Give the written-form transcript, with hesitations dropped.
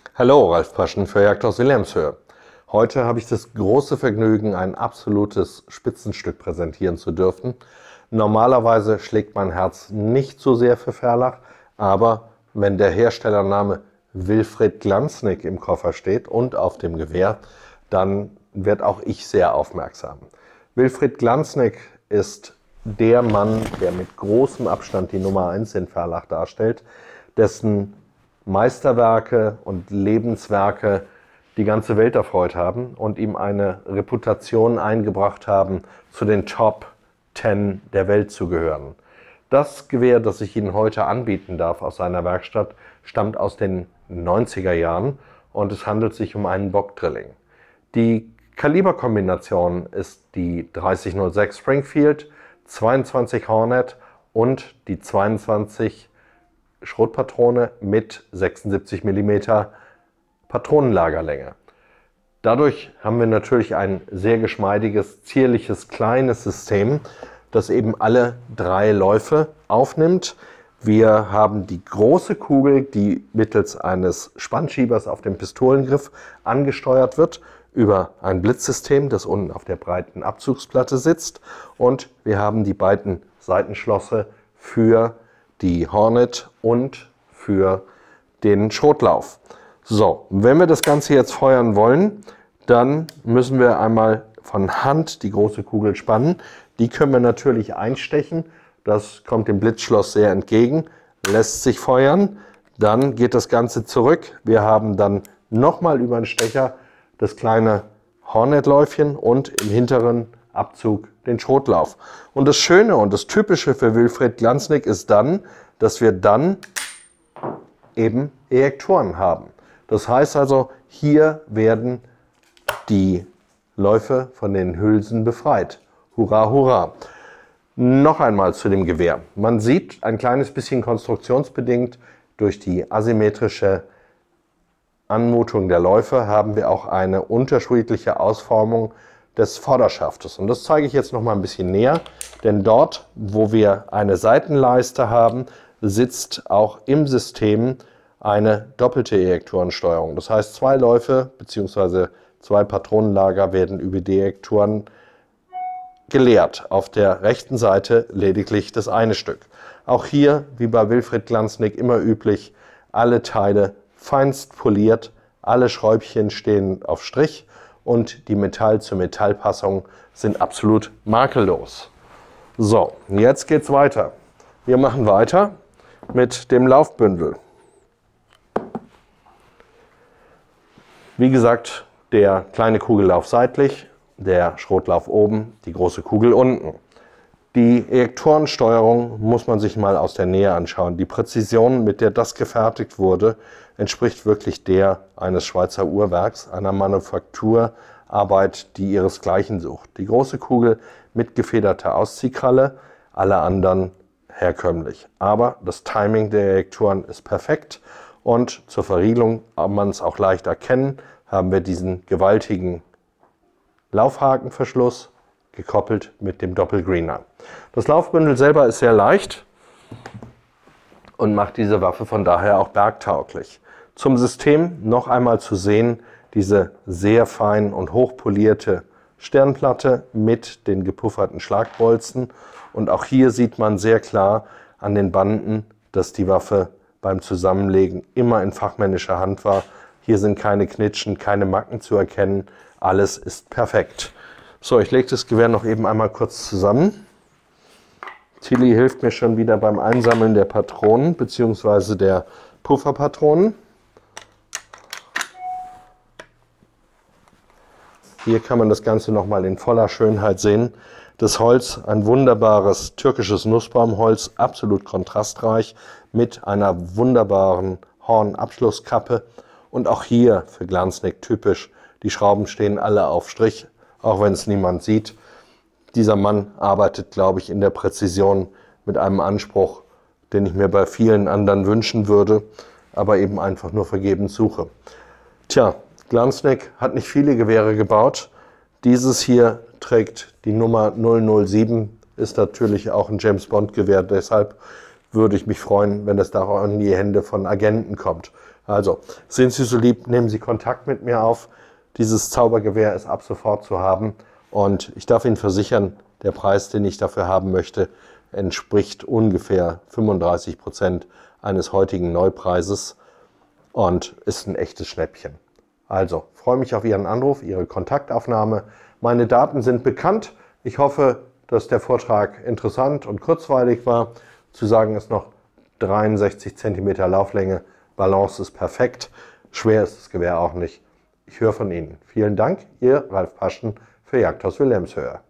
Hallo, Ralf Paschen für Jagd aus Wilhelmshöhe. Heute habe ich das große Vergnügen, ein absolutes Spitzenstück präsentieren zu dürfen. Normalerweise schlägt mein Herz nicht so sehr für Ferlach, aber wenn der Herstellername Wilfried Glansnick im Koffer steht und auf dem Gewehr, dann wird auch ich sehr aufmerksam. Wilfried Glansnick ist der Mann, der mit großem Abstand die Nummer 1 in Ferlach darstellt, dessen Meisterwerke und Lebenswerke die ganze Welt erfreut haben und ihm eine Reputation eingebracht haben, zu den Top 10 der Welt zu gehören. Das Gewehr, das ich Ihnen heute anbieten darf aus seiner Werkstatt, stammt aus den 90er Jahren und es handelt sich um einen Bock-Drilling. Die Kaliberkombination ist die 3006 Springfield, 22 Hornet und die 22 Schrotpatrone mit 76 mm Patronenlagerlänge. Dadurch haben wir natürlich ein sehr geschmeidiges, zierliches, kleines System, das eben alle drei Läufe aufnimmt. Wir haben die große Kugel, die mittels eines Spannschiebers auf dem Pistolengriff angesteuert wird, über ein Blitzsystem, das unten auf der breiten Abzugsplatte sitzt. Und wir haben die beiden Seitenschlosse für die Hornet und für den Schrotlauf. So, wenn wir das Ganze jetzt feuern wollen, dann müssen wir einmal von Hand die große Kugel spannen. Die können wir natürlich einstechen. Das kommt dem Blitzschloss sehr entgegen, lässt sich feuern. Dann geht das Ganze zurück. Wir haben dann nochmal über den Stecher das kleine Hornetläufchen und im hinteren Abzug den Schrotlauf. Und das Schöne und das Typische für Wilfried Glansnick ist dann, dass wir dann eben Ejektoren haben. Das heißt also, hier werden die Läufe von den Hülsen befreit. Hurra, hurra! Noch einmal zu dem Gewehr. Man sieht ein kleines bisschen konstruktionsbedingt durch die asymmetrische Anmutung der Läufe haben wir auch eine unterschiedliche Ausformung des Vorderschaftes. Und das zeige ich jetzt noch mal ein bisschen näher, denn dort, wo wir eine Seitenleiste haben, sitzt auch im System eine doppelte Ejektorensteuerung. Das heißt, zwei Läufe bzw. zwei Patronenlager werden über die Ejektoren geleert. Auf der rechten Seite lediglich das eine Stück. Auch hier, wie bei Wilfried Glansnick immer üblich, alle Teile feinst poliert, alle Schräubchen stehen auf Strich und die Metall-zu-Metall-Passungen sind absolut makellos. So, jetzt geht's weiter. Wir machen weiter mit dem Laufbündel. Wie gesagt, der kleine Kugellauf seitlich, der Schrotlauf oben, die große Kugel unten. Die Ejektorensteuerung muss man sich mal aus der Nähe anschauen. Die Präzision, mit der das gefertigt wurde, entspricht wirklich der eines Schweizer Uhrwerks, einer Manufakturarbeit, die ihresgleichen sucht. Die große Kugel mit gefederter Ausziehkralle, alle anderen herkömmlich. Aber das Timing der Ejektoren ist perfekt und zur Verriegelung, ob man es auch leicht erkennen, haben wir diesen gewaltigen Laufhakenverschluss gekoppelt mit dem Doppelgreener. Das Laufbündel selber ist sehr leicht und macht diese Waffe von daher auch bergtauglich. Zum System noch einmal zu sehen, diese sehr fein und hochpolierte Stirnplatte mit den gepufferten Schlagbolzen. Und auch hier sieht man sehr klar an den Banden, dass die Waffe beim Zusammenlegen immer in fachmännischer Hand war. Hier sind keine Knitschen, keine Macken zu erkennen. Alles ist perfekt. So, ich lege das Gewehr noch eben einmal kurz zusammen. Tilly hilft mir schon wieder beim Einsammeln der Patronen bzw. der Pufferpatronen. Hier kann man das Ganze nochmal in voller Schönheit sehen. Das Holz, ein wunderbares türkisches Nussbaumholz, absolut kontrastreich, mit einer wunderbaren Hornabschlusskappe. Und auch hier für Glansnick typisch, die Schrauben stehen alle auf Strich, auch wenn es niemand sieht. Dieser Mann arbeitet, glaube ich, in der Präzision mit einem Anspruch, den ich mir bei vielen anderen wünschen würde, aber eben einfach nur vergebens suche. Tja, Glansnick hat nicht viele Gewehre gebaut. Dieses hier trägt die Nummer 007, ist natürlich auch ein James-Bond-Gewehr. Deshalb würde ich mich freuen, wenn es da auch in die Hände von Agenten kommt. Also, sind Sie so lieb, nehmen Sie Kontakt mit mir auf. Dieses Zaubergewehr ist ab sofort zu haben und ich darf Ihnen versichern, der Preis, den ich dafür haben möchte, entspricht ungefähr 35% eines heutigen Neupreises und ist ein echtes Schnäppchen. Also, freue mich auf Ihren Anruf, Ihre Kontaktaufnahme. Meine Daten sind bekannt. Ich hoffe, dass der Vortrag interessant und kurzweilig war. Zu sagen ist noch 63 cm Lauflänge, Balance ist perfekt, schwer ist das Gewehr auch nicht. Ich höre von Ihnen. Vielen Dank, Ihr Ralf Paschen für Jagdhaus Wilhelmshöhe.